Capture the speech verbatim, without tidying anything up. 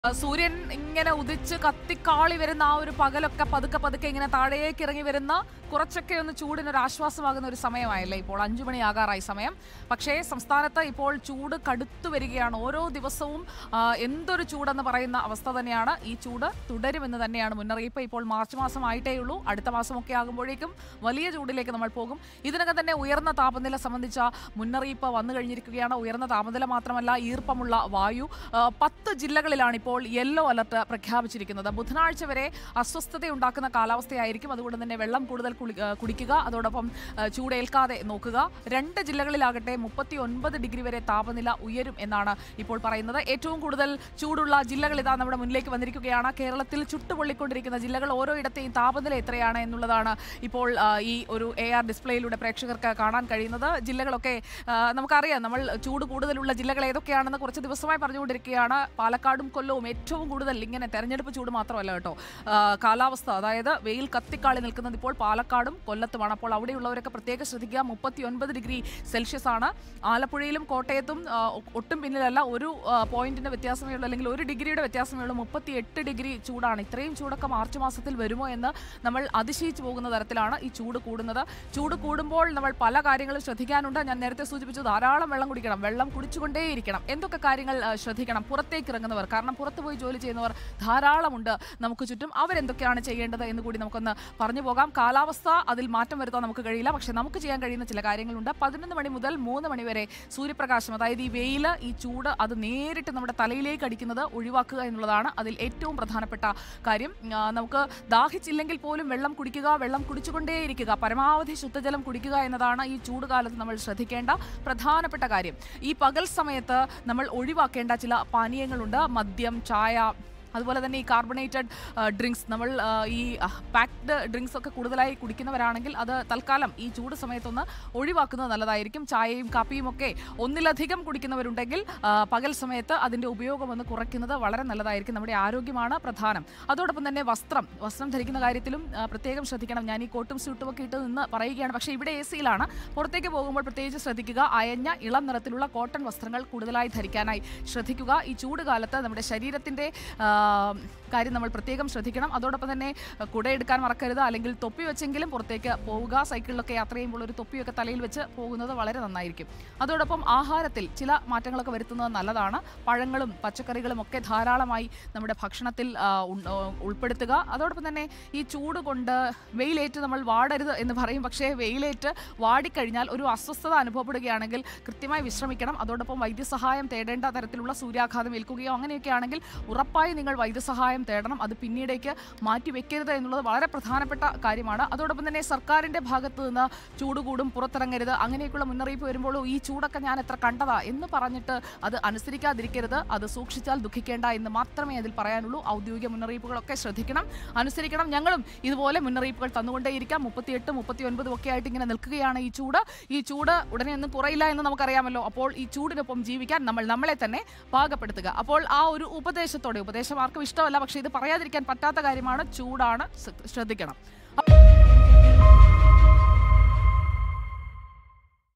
സൂര്യൻ ഇങ്ങനെ ഉദിച്ച് കത്തിക്കാളി വരുന്ന ആ ഒരു പകലൊക്കെ പതുക്കെ പതുക്കെ ഇങ്ങനെ താഴേക്ക് ഇറങ്ങി വരുന്ന കുറച്ചൊക്കെ ഒന്ന് ചൂടിനൊരു ആശ്വാസമാകുന്ന ഒരു സമയമായല്ലേ ഇപ്പോൾ അഞ്ചു മണിയാകാറായി സമയം. പക്ഷേ സംസ്ഥാനത്ത് ഇപ്പോൾ ചൂട് കടുത്തു വരികയാണ്. ഓരോ ദിവസവും എന്തൊരു ചൂടെന്ന് പറയുന്ന അവസ്ഥ തന്നെയാണ്. ഈ ചൂട് തുടരുമെന്ന് തന്നെയാണ് മുന്നറിയിപ്പ്. ഇപ്പോൾ മാർച്ച് മാസം ആയിട്ടേ ഉള്ളൂ. അടുത്ത മാസമൊക്കെ ആകുമ്പോഴേക്കും വലിയ ചൂടിലേക്ക് നമ്മൾ പോകും. ഇതിനകം തന്നെ ഉയർന്ന താപനില സംബന്ധിച്ച മുന്നറിയിപ്പ് വന്നു കഴിഞ്ഞിരിക്കുകയാണ്. ഉയർന്ന താപനില മാത്രമല്ല, ഈർപ്പമുള്ള വായു. പത്ത് ജില്ലകളിലാണ് ഇപ്പോൾ യെല്ലോ അലർട്ട് പ്രഖ്യാപിച്ചിരിക്കുന്നത്. ബുധനാഴ്ച വരെ അസ്വസ്ഥതയുണ്ടാക്കുന്ന കാലാവസ്ഥയായിരിക്കും. അതുകൊണ്ട് തന്നെ വെള്ളം കൂടുതൽ കുടിക്കുക, അതോടൊപ്പം ചൂടേൽക്കാതെ നോക്കുക. രണ്ട് ജില്ലകളിലാകട്ടെ മുപ്പത്തി ഒൻപത് ഡിഗ്രി വരെ താപനില ഉയരും എന്നാണ് ഇപ്പോൾ പറയുന്നത്. ഏറ്റവും കൂടുതൽ ചൂടുള്ള ജില്ലകൾ ഇതാ നമ്മുടെ മുന്നിലേക്ക് വന്നിരിക്കുകയാണ്. കേരളത്തിൽ ചുട്ടുപൊള്ളിക്കൊണ്ടിരിക്കുന്ന ജില്ലകൾ, ഓരോയിടത്തെയും താപനില എത്രയാണ് എന്നുള്ളതാണ് ഇപ്പോൾ ഈ ഒരു എ ആർ ഡിസ്പ്ലേയിലൂടെ പ്രേക്ഷകർക്ക് കാണാൻ കഴിയുന്നത്. ജില്ലകളൊക്കെ നമുക്കറിയാം, നമ്മൾ ചൂട് കൂടുതലുള്ള ജില്ലകൾ ഏതൊക്കെയാണെന്ന് കുറച്ച് ദിവസമായി പറഞ്ഞുകൊണ്ടിരിക്കുകയാണ്. പാലക്കാടും കൊല്ലവും ഏറ്റവും കൂടുതൽ, ഇങ്ങനെ തെരഞ്ഞെടുപ്പ് ചൂട് മാത്രമല്ല കേട്ടോ, കാലാവസ്ഥ, അതായത് വെയിൽ കത്തിക്കാളി നിൽക്കുന്നത് ഇപ്പോൾ പാലക്കാടും കൊല്ലത്തുമാണ്. അപ്പോൾ അവിടെയുള്ളവരൊക്കെ പ്രത്യേകം ശ്രദ്ധിക്കുക. മുപ്പത്തി ഒൻപത് ഡിഗ്രി സെൽഷ്യസ് ആണ്. ആലപ്പുഴയിലും കോട്ടയത്തും ഒട്ടും പിന്നിലല്ല, ഒരു പോയിന്റിന്റെ വ്യത്യാസമേ ഉള്ളൂ, അല്ലെങ്കിൽ ഒരു ഡിഗ്രിയുടെ വ്യത്യാസമേ ഉള്ളൂ. മുപ്പത്തി എട്ട് ഡിഗ്രി ചൂടാണ്. ഇത്രയും ചൂടൊക്കെ മാർച്ച് മാസത്തിൽ വരുമോ എന്ന് നമ്മൾ അതിശയിച്ചു പോകുന്ന തരത്തിലാണ് ഈ ചൂട് കൂടുന്നത്. ചൂട് കൂടുമ്പോൾ നമ്മൾ പല കാര്യങ്ങളും ശ്രദ്ധിക്കാനുണ്ട്. ഞാൻ നേരത്തെ സൂചിപ്പിച്ചു, ധാരാളം വെള്ളം കുടിക്കണം, വെള്ളം കുടിച്ചുകൊണ്ടേയിരിക്കണം. എന്തൊക്കെ കാര്യങ്ങൾ ശ്രദ്ധിക്കണം? പുറത്തേക്ക് ഇറങ്ങുന്നവർ, കാരണം പുറത്തു പോയി ജോലി ചെയ്യുന്നവർ ധാരാളമുണ്ട് നമുക്ക് ചുറ്റും. അവരെന്തൊക്കെയാണ് ചെയ്യേണ്ടത് എന്ന് കൂടി നമുക്കൊന്ന് പറഞ്ഞു പോകാം. കാലാവസ്ഥ, അതിൽ മാറ്റം വരുത്താൻ നമുക്ക് കഴിയില്ല. പക്ഷേ നമുക്ക് ചെയ്യാൻ കഴിയുന്ന ചില കാര്യങ്ങളുണ്ട്. പതിനൊന്ന് മണി മുതൽ മൂന്ന് മണി വരെ സൂര്യപ്രകാശം, അതായത് ഈ വെയിൽ, ഈ ചൂട്, അത് നേരിട്ട് നമ്മുടെ തലയിലേക്ക് അടിക്കുന്നത് ഒഴിവാക്കുക എന്നുള്ളതാണ് അതിൽ ഏറ്റവും പ്രധാനപ്പെട്ട കാര്യം. നമുക്ക് ദാഹിച്ചില്ലെങ്കിൽ പോലും വെള്ളം കുടിക്കുക, വെള്ളം കുടിച്ചുകൊണ്ടേയിരിക്കുക, പരമാവധി ശുദ്ധജലം കുടിക്കുക എന്നതാണ് ഈ ചൂട് കാലത്ത് നമ്മൾ ശ്രദ്ധിക്കേണ്ട പ്രധാനപ്പെട്ട കാര്യം. ഈ പകൽ സമയത്ത് നമ്മൾ ഒഴിവാക്കേണ്ട ചില പാനീയങ്ങളുണ്ട്. മദ്യം, ചായ, അതുപോലെ തന്നെ ഈ കാർബണേറ്റഡ് ഡ്രിങ്ക്സ്, നമ്മൾ ഈ പാക്ഡ് ഡ്രിങ്ക്സ് ഒക്കെ കൂടുതലായി കുടിക്കുന്നവരാണെങ്കിൽ അത് തൽക്കാലം ഈ ചൂട് സമയത്തൊന്ന് ഒഴിവാക്കുന്നത് നല്ലതായിരിക്കും. ചായയും കാപ്പിയും ഒക്കെ ഒന്നിലധികം കുടിക്കുന്നവരുണ്ടെങ്കിൽ പകൽ സമയത്ത് അതിൻ്റെ ഉപയോഗം ഒന്ന് കുറയ്ക്കുന്നത് വളരെ നല്ലതായിരിക്കും. നമ്മുടെ ആരോഗ്യമാണ് പ്രധാനം. അതോടൊപ്പം തന്നെ വസ്ത്രം വസ്ത്രം ധരിക്കുന്ന കാര്യത്തിലും പ്രത്യേകം ശ്രദ്ധിക്കണം. ഞാൻ ഈ കോട്ടും സ്യൂട്ടും ഒക്കെ ഇട്ട് നിന്ന് പറയുകയാണ്, പക്ഷേ ഇവിടെ എ സിയിലാണ്. പുറത്തേക്ക് പോകുമ്പോൾ പ്രത്യേകിച്ച് ശ്രദ്ധിക്കുക. അയഞ്ഞ ഇളം നിറത്തിലുള്ള കോട്ടൺ വസ്ത്രങ്ങൾ കൂടുതലായി ധരിക്കാനായി ശ്രദ്ധിക്കുക. ഈ ചൂട് കാലത്ത് നമ്മുടെ ശരീരത്തിൻ്റെ കാര്യം നമ്മൾ പ്രത്യേകം ശ്രദ്ധിക്കണം. അതോടൊപ്പം തന്നെ കുടയെടുക്കാൻ മറക്കരുത്, അല്ലെങ്കിൽ തൊപ്പി വെച്ചെങ്കിലും പുറത്തേക്ക് പോവുക. സൈക്കിളിലൊക്കെ യാത്ര ചെയ്യുമ്പോൾ ഒരു തൊപ്പിയൊക്കെ തലയിൽ വെച്ച് പോകുന്നത് വളരെ നന്നായിരിക്കും. അതോടൊപ്പം ആഹാരത്തിൽ ചില മാറ്റങ്ങളൊക്കെ വരുത്തുന്നത് നല്ലതാണ്. പഴങ്ങളും പച്ചക്കറികളും ഒക്കെ ധാരാളമായി നമ്മുടെ ഭക്ഷണത്തിൽ ഉൾപ്പെടുത്തുക. അതോടൊപ്പം തന്നെ ഈ ചൂട് കൊണ്ട് വെയിലേറ്റ് നമ്മൾ വാടരുത് എന്ന് പറയും, പക്ഷേ വെയിലേറ്റ് വാടിക്കഴിഞ്ഞാൽ ഒരു അസ്വസ്ഥത അനുഭവപ്പെടുകയാണെങ്കിൽ കൃത്യമായി വിശ്രമിക്കണം. അതോടൊപ്പം വൈദ്യസഹായം തേടേണ്ട തരത്തിലുള്ള സൂര്യാഘാതം ഏൽക്കുകയോ അങ്ങനെയൊക്കെ ആണെങ്കിൽ ഉറപ്പായി നിങ്ങൾ വൈദ്യസഹായം തേടണം. അത് പിന്നീടേക്ക് മാറ്റിവെക്കരുത് എന്നുള്ളത് വളരെ പ്രധാനപ്പെട്ട കാര്യമാണ്. അതോടൊപ്പം തന്നെ സർക്കാരിൻ്റെ ഭാഗത്ത് നിന്ന് ചൂട് കൂടും, പുറത്തിറങ്ങരുത്, അങ്ങനെയൊക്കെയുള്ള മുന്നറിയിപ്പ് വരുമ്പോൾ ഈ ചൂടൊക്കെ ഞാൻ എത്ര കണ്ടതാ എന്ന് പറഞ്ഞിട്ട് അത് അനുസരിക്കാതിരിക്കരുത്. അത് സൂക്ഷിച്ചാൽ ദുഃഖിക്കേണ്ട എന്ന് മാത്രമേ അതിൽ പറയാനുള്ളൂ. ഔദ്യോഗിക മുന്നറിയിപ്പുകളൊക്കെ ശ്രദ്ധിക്കണം, അനുസരിക്കണം. ഞങ്ങളും ഇതുപോലെ മുന്നറിയിപ്പുകൾ തന്നുകൊണ്ടേയിരിക്കാം. മുപ്പത്തിയെട്ട് മുപ്പത്തി ഒൻപതും ഒക്കെ ആയിട്ട് ഇങ്ങനെ നിൽക്കുകയാണ് ഈ ചൂട്. ഈ ചൂട് ഉടനെ ഒന്നും കുറയില്ല എന്ന് നമുക്കറിയാമല്ലോ. അപ്പോൾ ഈ ചൂടിനൊപ്പം ജീവിക്കാൻ നമ്മൾ നമ്മളെ തന്നെ പാകപ്പെടുത്തുക. അപ്പോൾ ആ ഒരു ഉപദേശത്തോടെ, ഉപദേശം ആർക്കും ഇഷ്ടമല്ല, പക്ഷേ ഇത് പറയാതിരിക്കാൻ പറ്റാത്ത കാര്യമാണ്, ചൂടാണ്, ശ്രദ്ധിക്കണം.